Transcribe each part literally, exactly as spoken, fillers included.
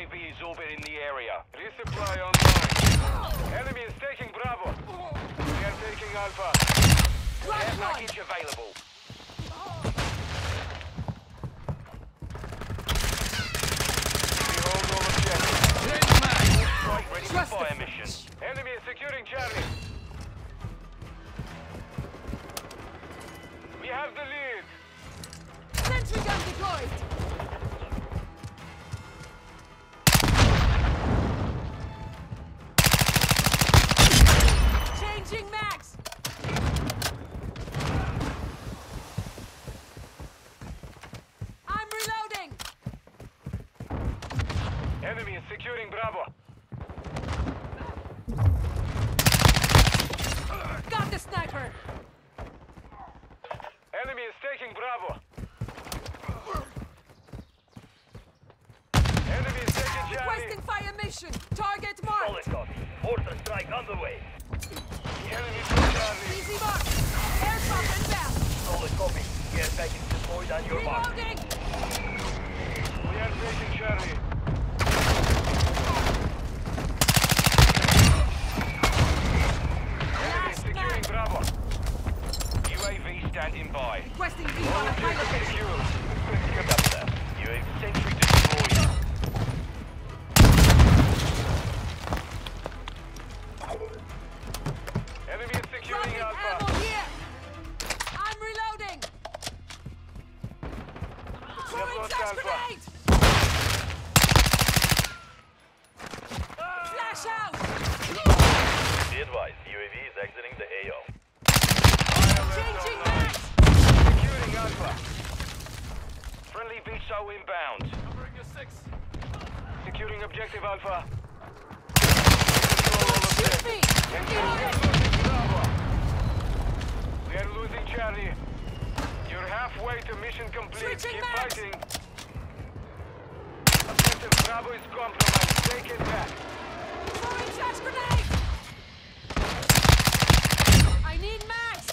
A V is orbiting the area. Resupply online. Enemy is taking Bravo. We are taking Alpha. Air package available. Behold all objectives. Strike ready for fire mission. Enemy is securing Charlie. We have the lead. Sentry gun deployed. Changing max. I'm reloading. Enemy is securing Bravo. Got the sniper. Enemy is taking Bravo. Enemy is taking Charlie. Requesting fire mission. Target marked. Solid copy. Mortar strike on the way. The enemy took Charlie. Easy mark. Aircraft inbound. Solid copy. Care package deployed on your mark. Reloading. We are taking Charlie. Enemy is securing Bravo. U A V standing by. Requesting All recon at high objectives location. secured. Good up there. U A V sentry deployed. Enemy is securing Dropping Alpha. ammo here. I'm reloading. Throwing lost flash Alpha. grenade. Flash out. Be advised, U A V is exiting the A O. Changing max. Securing Alpha. Friendly V S O inbound. Securing objective Alpha. Control all Shoot objectives. me. Enemy Reloading. is losing Bravo. We are losing Charlie. You're halfway to mission complete. Switching Keep max. fighting. Objective Bravo is compromised. Take it back. Throwing flash grenade. I need max.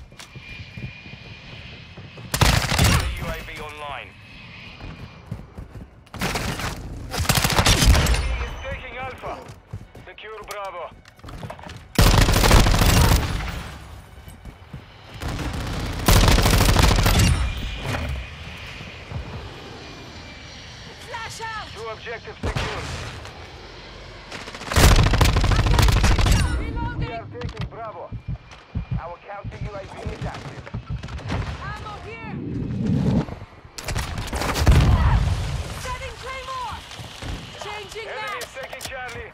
U A V online. Enemy is taking Alpha. Secure Bravo. Flash out. Two objectives secured. We Reloading. are taking Bravo. Our counter U A V is active. Ammo here. Setting Claymore. Changing Enemy max. is taking Charlie.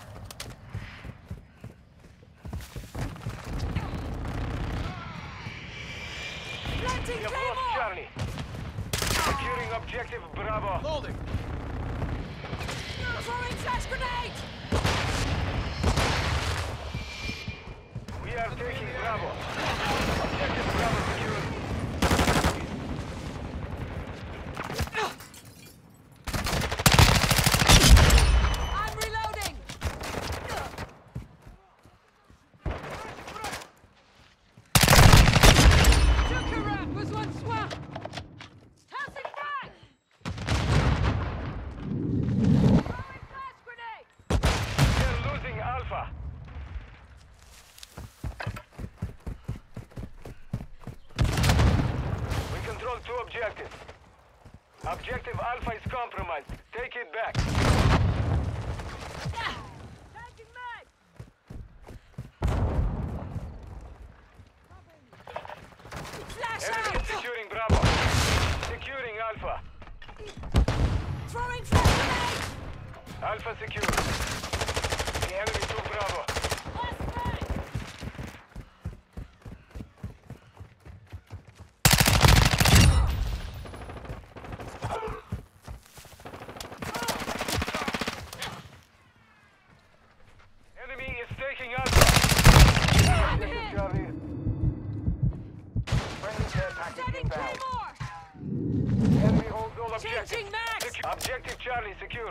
Planting We have lost Claymore. Charlie. Securing objective Bravo. Holding. Throwing flash grenade. We are taking Bravo. Objective Bravo secured. I'm reloading. Took a rat was one swamp. Tossing frag. Throwing flash grenade. We are losing Alpha. We control two objectives. Objective Alpha is compromised. Take it back. Taking mag. Flash Enemy out. is securing Bravo. Securing Alpha. Throwing flash grenade. Alpha secured. The enemy took Bravo. Last mag. Enemy is taking Alpha. I'm Objective hit. Charlie. Friendly care package Setting inbound. Claymore. Enemy holds all objectives. Changing max. Secu- Objective Charlie secure.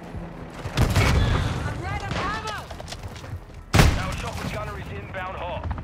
I'm right on ammo. Our shotgun gunner is inbound hot.